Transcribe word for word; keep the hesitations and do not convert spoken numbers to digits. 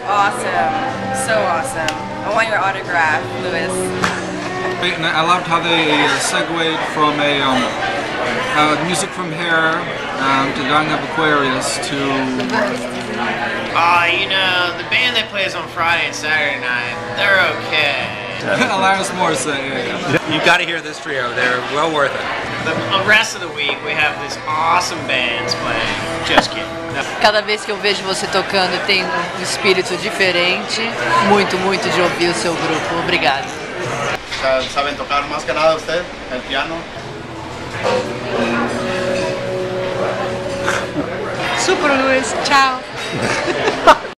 awesome. So awesome. I want your autograph, Louis. And I loved how they uh, segued from a um, uh, music from Hair um, to Young of Aquarius to... Uh, you know, the band that plays on Friday and Saturday night, they're okay. Alanis Morissette, yeah, yeah. You got to hear this trio, they're well worth it. The rest of the week we have these awesome bands playing. Just kidding. No. Cada vez que eu vejo você tocando tem um espírito diferente. Muito, muito de ouvir o seu grupo. Obrigada. ¿Saben tocar más que nada usted? ¿El piano? Super, Luis. Tchau.